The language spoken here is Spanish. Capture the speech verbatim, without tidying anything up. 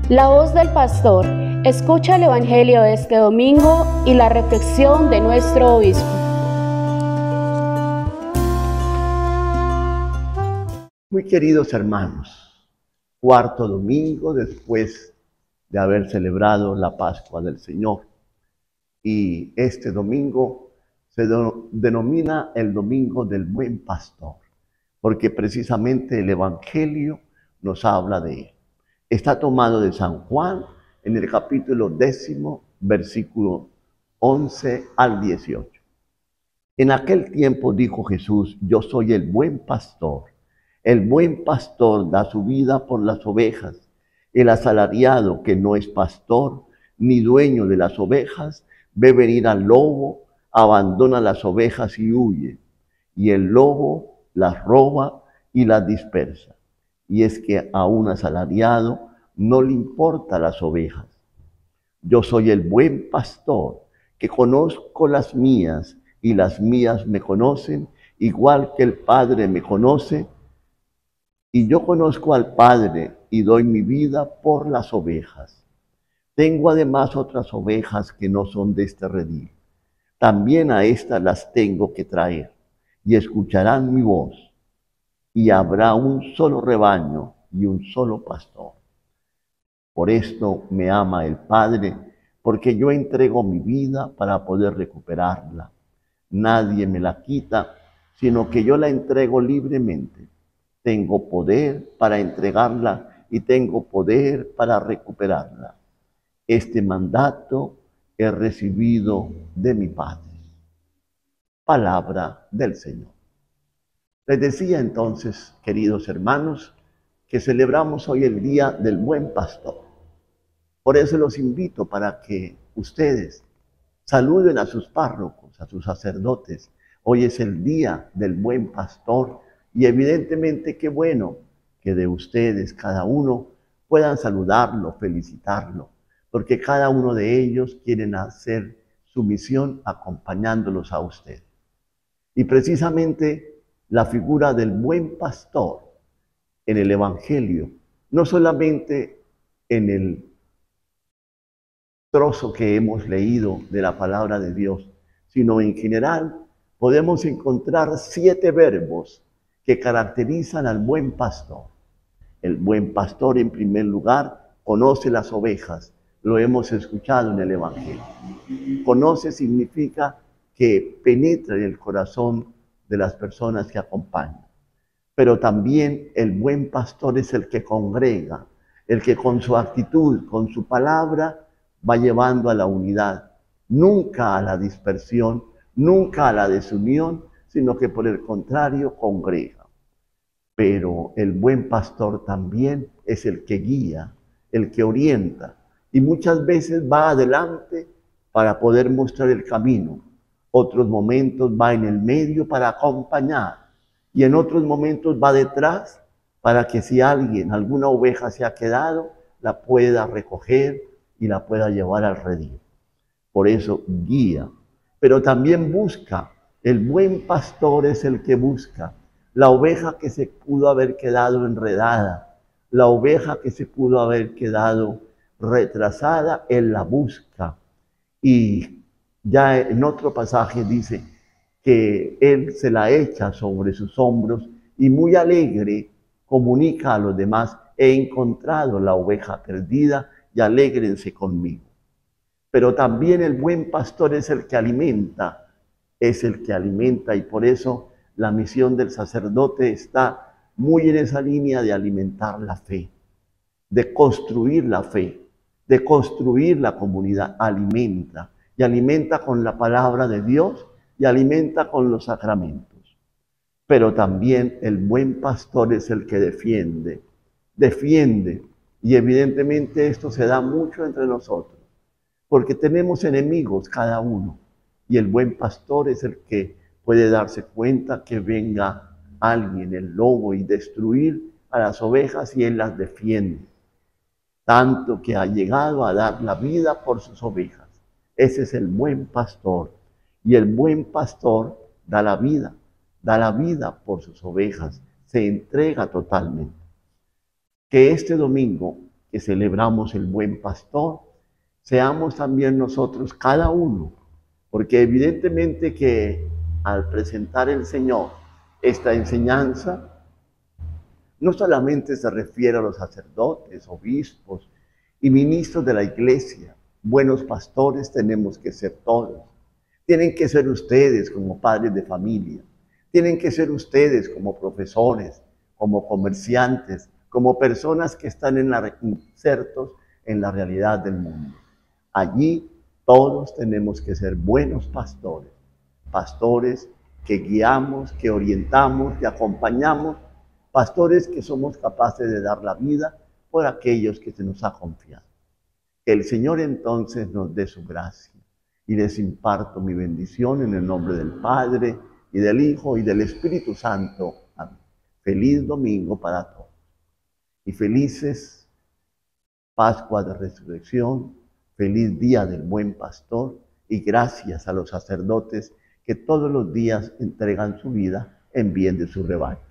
La voz del pastor. Escucha el Evangelio de este domingo y la reflexión de nuestro obispo. Muy queridos hermanos, cuarto domingo después de haber celebrado la Pascua del Señor. Y este domingo se denomina el Domingo del Buen Pastor, porque precisamente el Evangelio nos habla de él. Está tomado de San Juan en el capítulo décimo, versículo once al dieciocho. En aquel tiempo dijo Jesús: yo soy el buen pastor. El buen pastor da su vida por las ovejas. El asalariado que no es pastor ni dueño de las ovejas ve venir al lobo, abandona las ovejas y huye. Y el lobo las roba y las dispersa. Y es que a un asalariado no le importan las ovejas. Yo soy el buen pastor, que conozco las mías, y las mías me conocen, igual que el Padre me conoce, y yo conozco al Padre, y doy mi vida por las ovejas. Tengo además otras ovejas que no son de este redil. También a estas las tengo que traer, y escucharán mi voz, y habrá un solo rebaño y un solo pastor. Por esto me ama el Padre, porque yo entrego mi vida para poder recuperarla. Nadie me la quita, sino que yo la entrego libremente. Tengo poder para entregarla y tengo poder para recuperarla. Este mandato he recibido de mi Padre. Palabra del Señor. Les decía entonces, queridos hermanos, que celebramos hoy el Día del Buen Pastor. Por eso los invito para que ustedes saluden a sus párrocos, a sus sacerdotes. Hoy es el Día del Buen Pastor y evidentemente qué bueno que de ustedes, cada uno, puedan saludarlo, felicitarlo, porque cada uno de ellos quieren hacer su misión acompañándolos a ustedes. Y precisamente la figura del buen pastor en el Evangelio, no solamente en el trozo que hemos leído de la palabra de Dios, sino en general podemos encontrar siete verbos que caracterizan al buen pastor. El buen pastor, en primer lugar, conoce las ovejas. Lo hemos escuchado en el Evangelio. Conoce significa que penetra en el corazón de las personas que acompañan. Pero también el buen pastor es el que congrega, el que con su actitud, con su palabra, va llevando a la unidad, nunca a la dispersión, nunca a la desunión, sino que por el contrario congrega. Pero el buen pastor también es el que guía, el que orienta, y muchas veces va adelante para poder mostrar el camino. Otros momentos va en el medio para acompañar, y en otros momentos va detrás para que si alguien, alguna oveja se ha quedado, la pueda recoger y la pueda llevar al redil. Por eso guía, pero también busca. El buen pastor es el que busca. La oveja que se pudo haber quedado enredada, la oveja que se pudo haber quedado retrasada, él la busca. Y ya en otro pasaje dice que él se la echa sobre sus hombros y muy alegre comunica a los demás: he encontrado la oveja perdida y alégrense conmigo. Pero también el buen pastor es el que alimenta, es el que alimenta, y por eso la misión del sacerdote está muy en esa línea de alimentar la fe, de construir la fe, de construir la comunidad. Alimenta, y alimenta con la palabra de Dios y alimenta con los sacramentos. Pero también el buen pastor es el que defiende, defiende. Y evidentemente esto se da mucho entre nosotros, porque tenemos enemigos cada uno, y el buen pastor es el que puede darse cuenta que venga alguien, el lobo, y destruir a las ovejas, y él las defiende, tanto que ha llegado a dar la vida por sus ovejas. Ese es el buen pastor, y el buen pastor da la vida, da la vida por sus ovejas, se entrega totalmente. Que este domingo que celebramos el Buen Pastor, seamos también nosotros cada uno, porque evidentemente que al presentar el Señor esta enseñanza, no solamente se refiere a los sacerdotes, obispos y ministros de la iglesia. Buenos pastores tenemos que ser todos. Tienen que ser ustedes como padres de familia. Tienen que ser ustedes como profesores, como comerciantes, como personas que están en la, insertos en la realidad del mundo. Allí todos tenemos que ser buenos pastores. Pastores que guiamos, que orientamos, que acompañamos. Pastores que somos capaces de dar la vida por aquellos que se nos ha confiado. Que el Señor entonces nos dé su gracia y les imparto mi bendición en el nombre del Padre y del Hijo y del Espíritu Santo. Amén. Feliz domingo para todos y felices Pascua de Resurrección, feliz día del Buen Pastor y gracias a los sacerdotes que todos los días entregan su vida en bien de su rebaño.